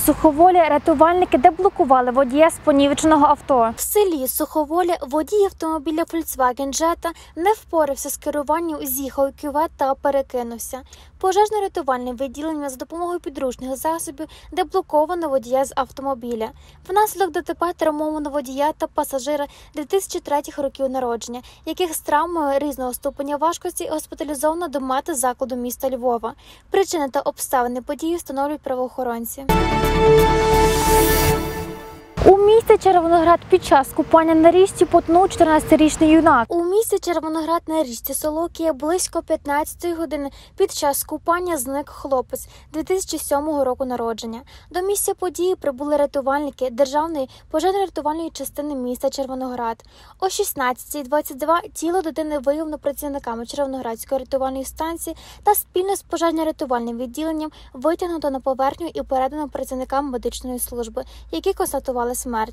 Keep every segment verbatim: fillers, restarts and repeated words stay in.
Суховолі рятувальники деблокували водія з понівеченого авто. В селі Суховолі водій автомобіля Volkswagen Jetta не впорався з керуванням, з'їхав у кювет та перекинувся. Пожежно-рятувальним відділенням за допомогою підручних засобів деблоковано водія з автомобіля. Внаслідок ДТП травмовано водія та пасажира дві тисячі третього років народження, яких з травмою різного ступеня важкості госпіталізовано до медзакладу міста Львова. Причини та обставини події встановлюють правоохоронці. У місті Червоноград під час купання на річці потонув чотирнадцятирічний юнак. У місті Червоноград на річці Солокія близько п'ятнадцятої години під час купання зник хлопець дві тисячі сьомого року народження. До місця події прибули рятувальники Державної пожежно-рятувальної частини міста Червоноград. О шістнадцятій двадцять два тіло дитини виявлено працівниками Червоноградської рятувальної станції та спільно з пожежно-рятувальним відділенням витягнуто на поверхню і передано працівникам медичної служби, які констатували смерть.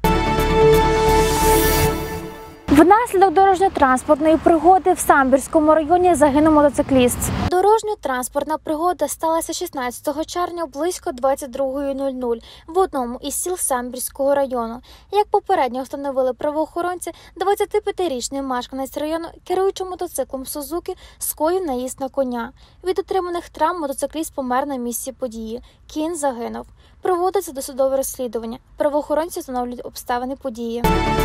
Внаслідок дорожньо-транспортної пригоди в Самбірському районі загинув мотоцикліст. Дорожньо-транспортна пригода сталася шістнадцятого червня близько двадцять другої нуль нуль в одному із сіл Самбірського району. Як попередньо встановили правоохоронці, двадцятип'ятирічний мешканець району, керуючи мотоциклом Сузуки, скоїв наїзд на коня. Від отриманих травм мотоцикліст помер на місці події. Кінь загинув. Проводиться досудове розслідування. Правоохоронці встановлюють обставини події.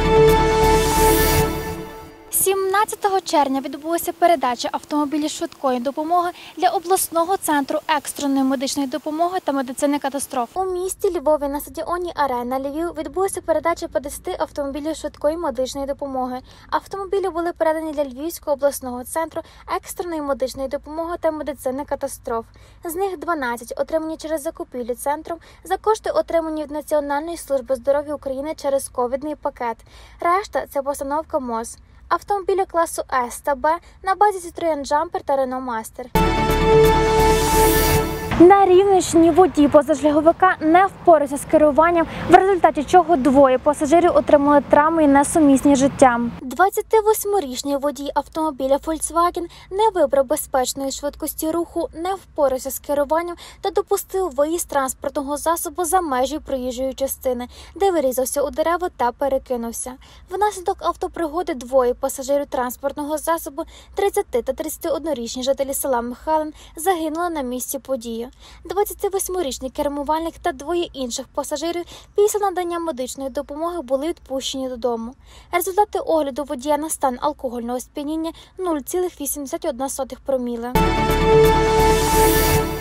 сімнадцятого червня відбулася передача автомобілів швидкої допомоги для обласного центру екстреної медичної допомоги та медицини катастроф. У місті Львові на стадіоні «Арена Львів» відбулася передача п'ятдесят автомобілів швидкої медичної допомоги. Автомобілі були передані для Львівського обласного центру екстреної медичної допомоги та медицини катастроф. З них дванадцять отримані через закупівлю центром за кошти, отримані від Національної служби здоров'я України через ковідний пакет. Решта – це постановка МОЗ. Автомобілі класу С та Б на базі Citroen Jumper та Renault Master. На Рівненщині водій позашляховика не впорався з керуванням, в результаті чого двоє пасажирів отримали травми несумісні з життям. двадцятивосьмирічний водій автомобіля Volkswagen не вибрав безпечної швидкості руху, не впорався з керуванням та допустив виїзд транспортного засобу за межі проїжджої частини, де вирізався у дерева та перекинувся. Внаслідок автопригоди двоє пасажирів транспортного засобу, тридцяти та тридцятиоднорічні жителі села Михайлин, загинули на місці події. двадцятивосьмирічний кермувальник та двоє інших пасажирів після надання медичної допомоги були відпущені додому. Результати огляду водія на стан алкогольного сп'яніння нуль цілих вісімдесят одна сотих проміле.